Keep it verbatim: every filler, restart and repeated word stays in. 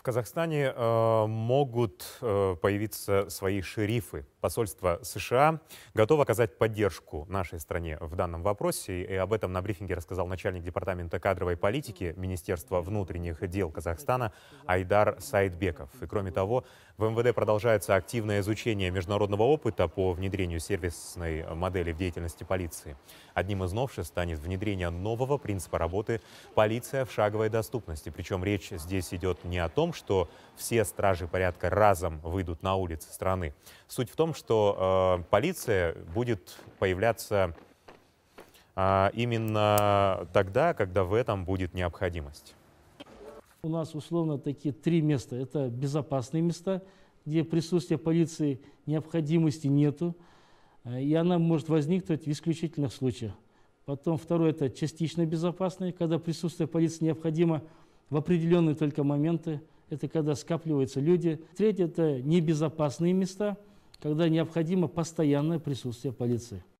Казахстане э, могут э, появиться свои шерифы. Посольство США готово оказать поддержку нашей стране в данном вопросе. И об этом на брифинге рассказал начальник департамента кадровой политики Министерства внутренних дел Казахстана Айдар Саидбеков. И кроме того, в эм вэ дэ продолжается активное изучение международного опыта по внедрению сервисной модели в деятельности полиции. Одним из новшеств станет внедрение нового принципа работы «Полиция в шаговой доступности». Причем речь здесь идет не о том, что все стражи порядка разом выйдут на улицы страны. Суть в том, что э, полиция будет появляться э, именно тогда, когда в этом будет необходимость. У нас условно такие три места. Это безопасные места, где присутствие полиции необходимости нету, и она может возникнуть в исключительных случаях. Потом второе – это частично безопасные, когда присутствие полиции необходимо в определенные только моменты. Это когда скапливаются люди. Третье – это небезопасные места, когда необходимо постоянное присутствие полиции.